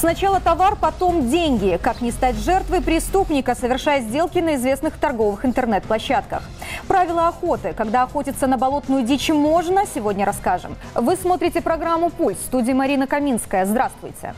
Сначала товар, потом деньги. Как не стать жертвой преступника, совершая сделки на известных торговых интернет-площадках. Правила охоты. Когда охотиться на болотную дичь можно, сегодня расскажем. Вы смотрите программу «Пульс». В студии Марина Каминская. Здравствуйте.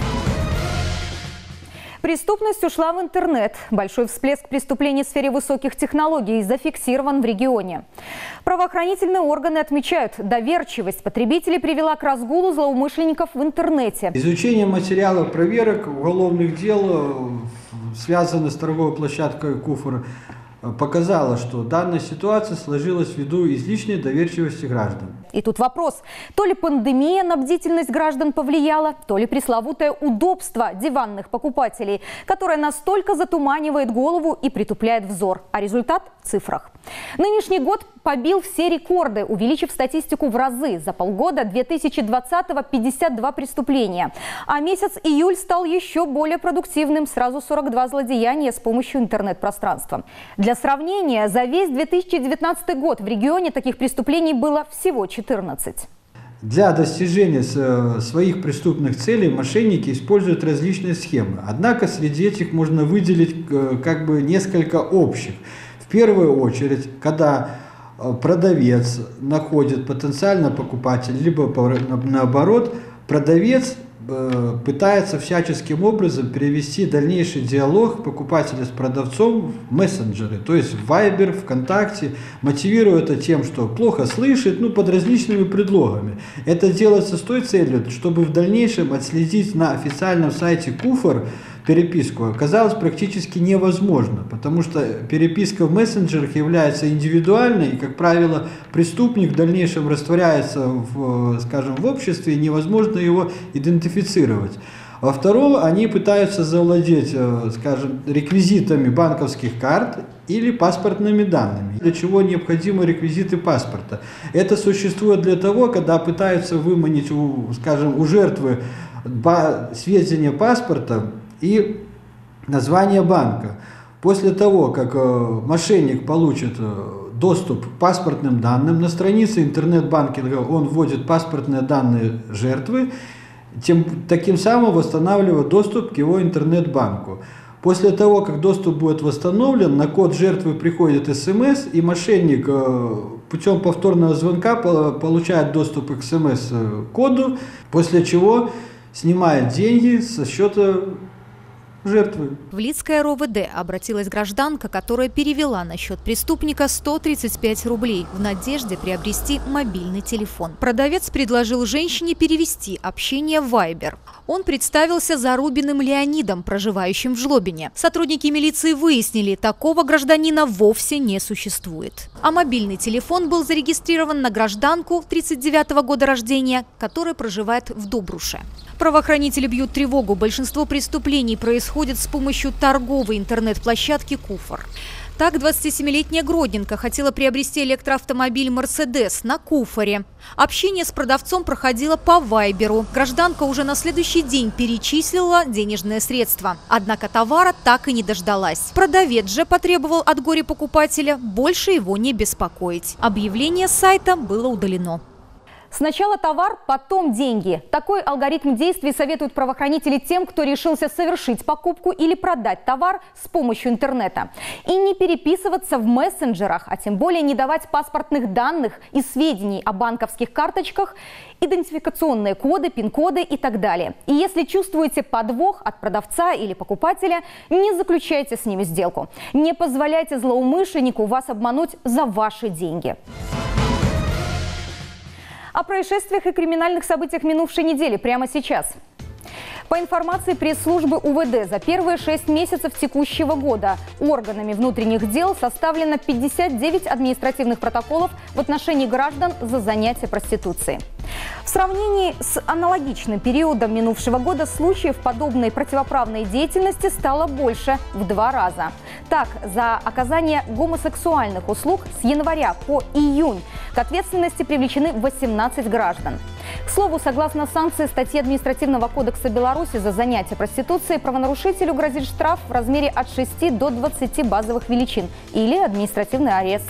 Преступность ушла в интернет. Большой всплеск преступлений в сфере высоких технологий зафиксирован в регионе. Правоохранительные органы отмечают, доверчивость потребителей привела к разгулу злоумышленников в интернете. Изучение материалов проверок уголовных дел, связанных с торговой площадкой «Куфор», показало, что данная ситуация сложилась ввиду излишней доверчивости граждан. И тут вопрос. То ли пандемия на бдительность граждан повлияла, то ли пресловутое удобство диванных покупателей, которое настолько затуманивает голову и притупляет взор. А результат в цифрах. Нынешний год побил все рекорды, увеличив статистику в разы. За полгода 2020-го 52 преступления. А месяц июль стал еще более продуктивным. Сразу 42 злодеяния с помощью интернет-пространства. Для сравнения, за весь 2019 год в регионе таких преступлений было всего 14. Для достижения своих преступных целей мошенники используют различные схемы. Однако среди этих можно выделить несколько общих. В первую очередь, когда продавец находит потенциального покупателя, либо наоборот, продавец пытается всяческим образом перевести дальнейший диалог покупателя с продавцом в мессенджеры, то есть в Viber, ВКонтакте, мотивируя это тем, что плохо слышит, под различными предлогами. Это делается с той целью, чтобы в дальнейшем отследить на официальном сайте «Куфор» переписку оказалось практически невозможно, потому что переписка в мессенджерах является индивидуальной, и, как правило, преступник в дальнейшем растворяется в обществе, и невозможно его идентифицировать. Во-вторых, они пытаются завладеть, реквизитами банковских карт или паспортными данными. Для чего необходимы реквизиты паспорта? Это существует для того, когда пытаются выманить у жертвы сведения паспорта и название банка. После того, как мошенник получит доступ к паспортным данным, на странице интернет-банкинга он вводит паспортные данные жертвы, таким самым восстанавливая доступ к его интернет-банку. После того, как доступ будет восстановлен, на код жертвы приходит СМС, и мошенник путем повторного звонка получает доступ к СМС-коду, после чего снимает деньги со счета жертвы. В Лидское РОВД обратилась гражданка, которая перевела на счет преступника 135 рублей в надежде приобрести мобильный телефон. Продавец предложил женщине перевести общение в Viber. Он представился Зарубиным Леонидом, проживающим в Жлобине. Сотрудники милиции выяснили, такого гражданина вовсе не существует. А мобильный телефон был зарегистрирован на гражданку 1939 года рождения, которая проживает в Добруше. Правоохранители бьют тревогу. Большинство преступлений происходит с помощью торговой интернет-площадки «Куфор». Так, 27-летняя Гродненко хотела приобрести электроавтомобиль «Мерседес» на «Куфоре». Общение с продавцом проходило по Вайберу. Гражданка уже на следующий день перечислила денежные средства. Однако товара так и не дождалась. Продавец же потребовал от горе-покупателя больше его не беспокоить. Объявление с сайта было удалено. Сначала товар, потом деньги. Такой алгоритм действий советуют правоохранители тем, кто решился совершить покупку или продать товар с помощью интернета. И не переписываться в мессенджерах, а тем более не давать паспортных данных и сведений о банковских карточках, идентификационные коды, пин-коды и так далее. И если чувствуете подвох от продавца или покупателя, не заключайте с ними сделку. Не позволяйте злоумышленнику вас обмануть за ваши деньги. О происшествиях и криминальных событиях минувшей недели прямо сейчас. По информации пресс-службы УВД, за первые 6 месяцев текущего года органами внутренних дел составлено 59 административных протоколов в отношении граждан за занятие проституцией. В сравнении с аналогичным периодом минувшего года случаев подобной противоправной деятельности стало больше в 2 раза. Так, за оказание гомосексуальных услуг с января по июнь к ответственности привлечены 18 граждан. К слову, согласно санкции статьи Административного кодекса Беларуси за занятие проституцией, правонарушителю грозит штраф в размере от 6 до 20 базовых величин или административный арест.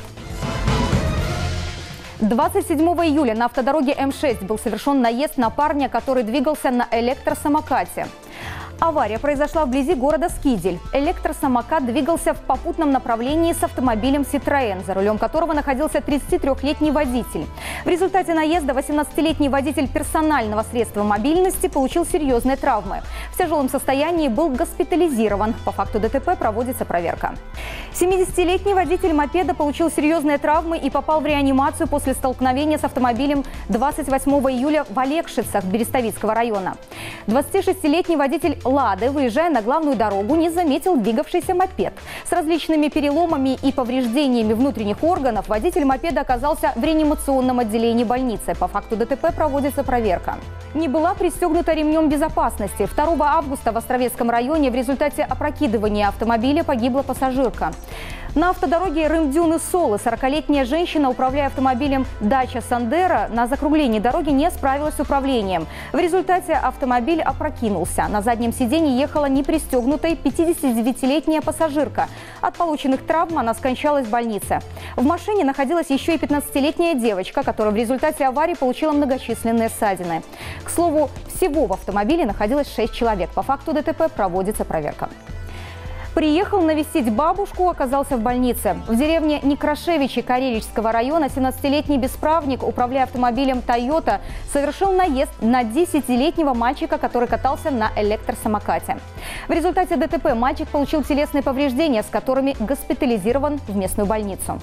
27 июля на автодороге М6 был совершен наезд на парня, который двигался на электросамокате. Авария произошла вблизи города Скидель. Электросамокат двигался в попутном направлении с автомобилем «Ситроен», за рулем которого находился 33-летний водитель. В результате наезда 18-летний водитель персонального средства мобильности получил серьезные травмы. В тяжелом состоянии был госпитализирован. По факту ДТП проводится проверка. 70-летний водитель мопеда получил серьезные травмы и попал в реанимацию после столкновения с автомобилем 28 июля в Олегшицах Берестовицкого района. 26-летний водитель «Лады», выезжая на главную дорогу, не заметил двигавшийся мопед. С различными переломами и повреждениями внутренних органов водитель мопеда оказался в реанимационном отделении больницы. По факту ДТП проводится проверка. Не была пристегнута ремнем безопасности. 2 августа в Островецком районе в результате опрокидывания автомобиля погибла пассажирка. На автодороге Рым-Дюны-Солы 40-летняя женщина, управляя автомобилем «Дача Сандера», на закруглении дороги не справилась с управлением. В результате автомобиль опрокинулся. На заднем сиденье ехала непристегнутая 59-летняя пассажирка. От полученных травм она скончалась в больнице. В машине находилась еще и 15-летняя девочка, которая в результате аварии получила многочисленные ссадины. К слову, всего в автомобиле находилось 6 человек. По факту ДТП проводится проверка. Приехал навестить бабушку, оказался в больнице. В деревне Некрашевичи Карелического района 17-летний бесправник, управляя автомобилем «Тойота», совершил наезд на 10-летнего мальчика, который катался на электросамокате. В результате ДТП мальчик получил телесные повреждения, с которыми госпитализирован в местную больницу.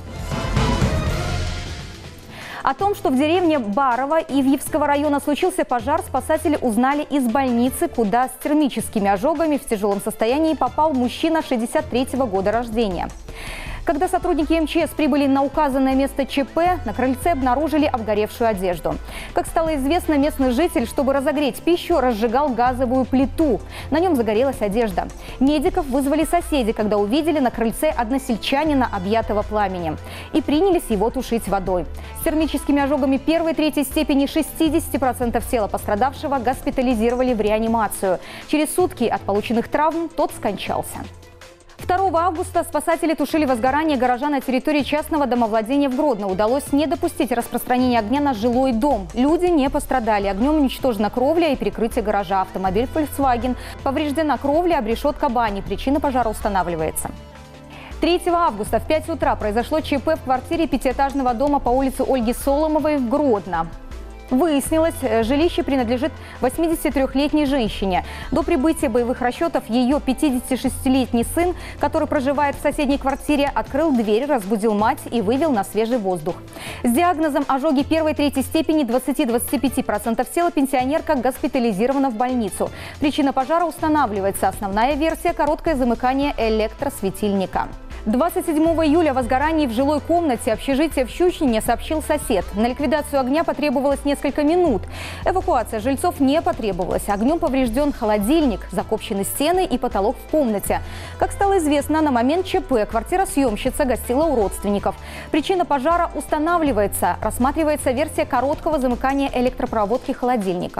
О том, что в деревне Барово Ивьевского района случился пожар, спасатели узнали из больницы, куда с термическими ожогами в тяжелом состоянии попал мужчина 63-го года рождения. Когда сотрудники МЧС прибыли на указанное место ЧП, на крыльце обнаружили обгоревшую одежду. Как стало известно, местный житель, чтобы разогреть пищу, разжигал газовую плиту. На нем загорелась одежда. Медиков вызвали соседи, когда увидели на крыльце односельчанина, объятого пламенем, и принялись его тушить водой. С термическими ожогами 1-3 степени 60% тела пострадавшего госпитализировали в реанимацию. Через сутки от полученных травм тот скончался. 2 августа спасатели тушили возгорание гаража на территории частного домовладения в Гродно. Удалось не допустить распространения огня на жилой дом. Люди не пострадали. Огнем уничтожена кровля и перекрытие гаража. Автомобиль Volkswagen. Повреждена кровля, обрешетка бани. Причина пожара устанавливается. 3 августа в 5 утра произошло ЧП в квартире 5-этажного дома по улице Ольги Соломовой в Гродно. Выяснилось, жилище принадлежит 83-летней женщине. До прибытия боевых расчетов ее 56-летний сын, который проживает в соседней квартире, открыл дверь, разбудил мать и вывел на свежий воздух. С диагнозом ожоги 1-3 степени 20-25% тела пенсионерка госпитализирована в больницу. Причина пожара устанавливается. Основная версия – короткое замыкание электросветильника. 27 июля о возгорании в жилой комнате общежития в Щучине сообщил сосед. На ликвидацию огня потребовалось несколько минут. Эвакуация жильцов не потребовалась. Огнем поврежден холодильник, закопчены стены и потолок в комнате. Как стало известно, на момент ЧП квартира-съемщица гостила у родственников. Причина пожара устанавливается. Рассматривается версия короткого замыкания электропроводки холодильника.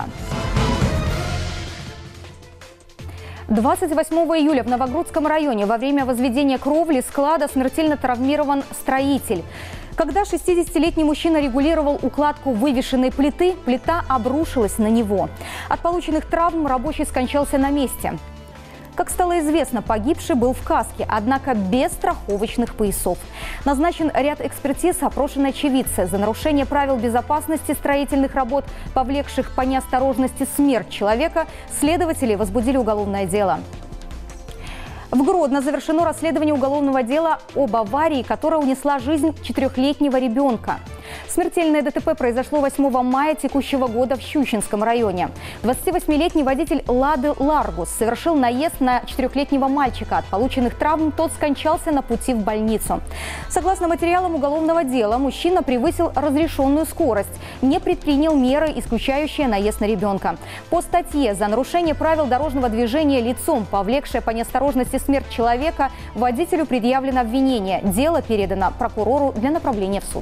28 июля в Новогрудском районе во время возведения кровли склада смертельно травмирован строитель. Когда 60-летний мужчина регулировал укладку вывешенной плиты, плита обрушилась на него. От полученных травм рабочий скончался на месте. Как стало известно, погибший был в каске, однако без страховочных поясов. Назначен ряд экспертиз, опрошены очевидцы. За нарушение правил безопасности строительных работ, повлекших по неосторожности смерть человека, следователи возбудили уголовное дело. В Гродно завершено расследование уголовного дела об аварии, которая унесла жизнь 4-летнего ребенка. Смертельное ДТП произошло 8 мая текущего года в Щучинском районе. 28-летний водитель «Лады Ларгус» совершил наезд на 4-летнего мальчика. От полученных травм тот скончался на пути в больницу. Согласно материалам уголовного дела, мужчина превысил разрешенную скорость, не предпринял меры, исключающие наезд на ребенка. По статье за нарушение правил дорожного движения лицом, повлекшее по неосторожности смерть человека, водителю предъявлено обвинение. Дело передано прокурору для направления в суд.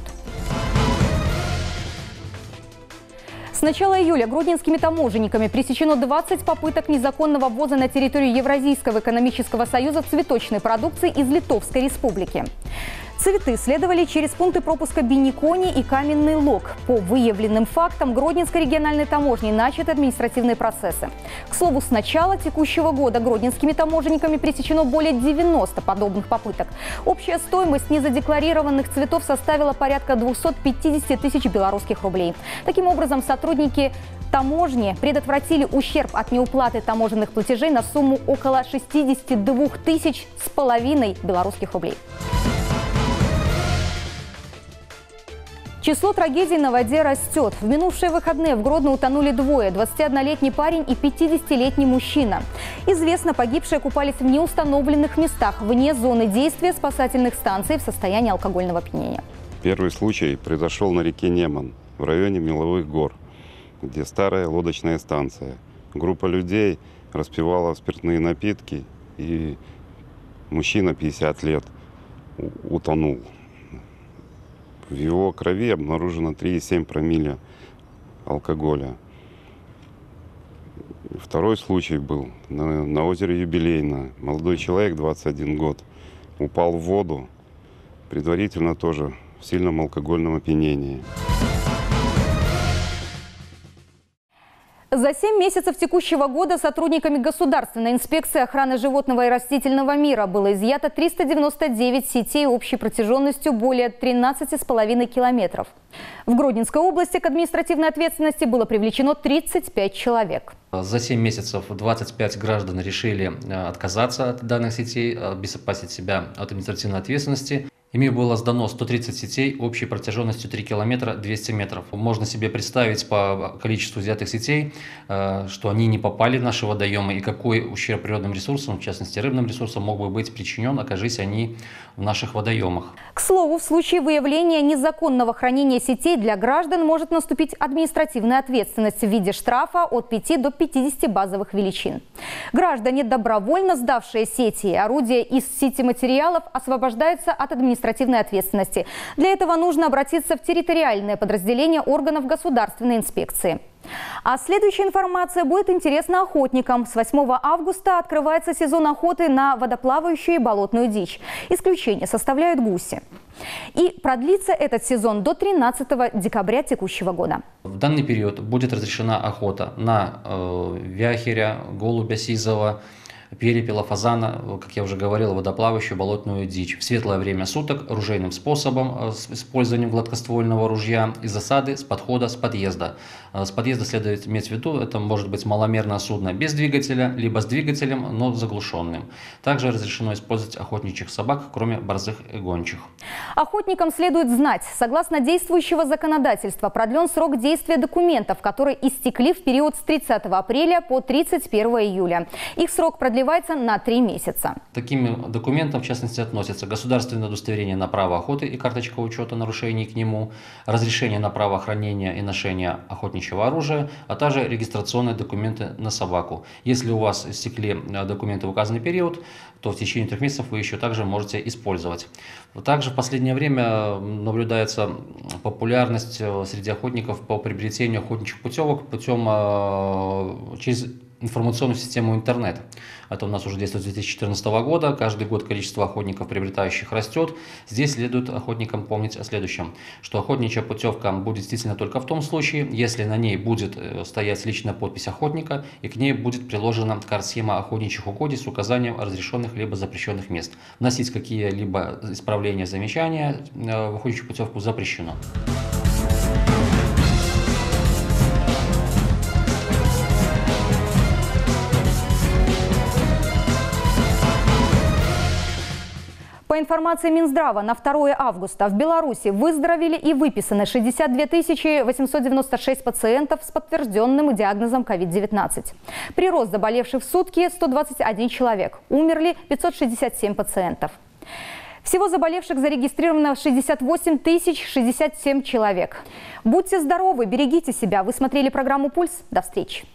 С начала июля гродненскими таможенниками пресечено 20 попыток незаконного ввоза на территорию Евразийского экономического союза цветочной продукции из Литовской республики. Цветы следовали через пункты пропуска Беникони и Каменный Лог. По выявленным фактам Гродненской региональной таможней начаты административные процессы. К слову, с начала текущего года гродненскими таможенниками пресечено более 90 подобных попыток. Общая стоимость незадекларированных цветов составила порядка 250 тысяч белорусских рублей. Таким образом, сотрудники таможни предотвратили ущерб от неуплаты таможенных платежей на сумму около 62 тысяч с половиной белорусских рублей. Число трагедий на воде растет. В минувшие выходные в Гродно утонули двое – 21-летний парень и 50-летний мужчина. Известно, погибшие купались в неустановленных местах вне зоны действия спасательных станций в состоянии алкогольного опьянения. Первый случай произошел на реке Неман в районе Меловых гор, где старая лодочная станция. Группа людей распивала спиртные напитки, и мужчина 50 лет утонул. В его крови обнаружено 3,7 промилле алкоголя. Второй случай был на озере Юбилейное. Молодой человек, 21 год, упал в воду, предварительно тоже в сильном алкогольном опьянении. За 7 месяцев текущего года сотрудниками Государственной инспекции охраны животного и растительного мира было изъято 399 сетей общей протяженностью более 13,5 километров. В Гродненской области к административной ответственности было привлечено 35 человек. За 7 месяцев 25 граждан решили отказаться от данных сетей, обезопасить себя от административной ответственности. Ими было сдано 130 сетей общей протяженностью 3 километра 200 метров. Можно себе представить по количеству взятых сетей, что они не попали в наши водоемы и какой ущерб природным ресурсам, в частности рыбным ресурсам, мог бы быть причинен, окажись они в наших водоемах. К слову, в случае выявления незаконного хранения сетей для граждан может наступить административная ответственность в виде штрафа от 5 до 50 базовых величин. Граждане, добровольно сдавшие сети и орудия из сетиматериалов, освобождаются от административной ответственности. Для этого нужно обратиться в территориальное подразделение органов государственной инспекции. А следующая информация будет интересна охотникам. С 8 августа открывается сезон охоты на водоплавающую и болотную дичь. Исключение составляют гуси. И продлится этот сезон до 13 декабря текущего года. В данный период будет разрешена охота на вяхеря, голубя сизого, перепела, фазана, как я уже говорил, водоплавающую болотную дичь. В светлое время суток ружейным способом с использованием гладкоствольного ружья из засады, с подхода, с подъезда. С подъезда следует иметь в виду, это может быть маломерное судно без двигателя, либо с двигателем, но заглушенным. Также разрешено использовать охотничьих собак, кроме борзых и гончих. Охотникам следует знать, согласно действующего законодательства, продлен срок действия документов, которые истекли в период с 30 апреля по 31 июля. Их срок продлевается на 3 месяца. Таким документам, в частности, относятся государственное удостоверение на право охоты и карточка учета нарушений к нему, разрешение на право хранения и ношения охотничьего оружия, а также регистрационные документы на собаку. Если у вас истекли документы в указанный период, то в течение 3 месяцев вы еще также можете использовать. Также в последнее время наблюдается популярность среди охотников по приобретению охотничьих путевок через информационную систему интернет. Это у нас уже действует с 2014 года. Каждый год количество охотников, приобретающих, растет. Здесь следует охотникам помнить о следующем, что охотничья путевка будет действительно только в том случае, если на ней будет стоять личная подпись охотника и к ней будет приложена карт-схема охотничьих угодий с указанием разрешенных либо запрещенных мест. Вносить какие-либо исправления, замечания в охотничью путевку запрещено. По информации Минздрава, на 2 августа в Беларуси выздоровели и выписаны 62 896 пациентов с подтвержденным диагнозом COVID-19. Прирост заболевших в сутки – 121 человек. Умерли 567 пациентов. Всего заболевших зарегистрировано 68 067 человек. Будьте здоровы, берегите себя. Вы смотрели программу «Пульс». До встречи.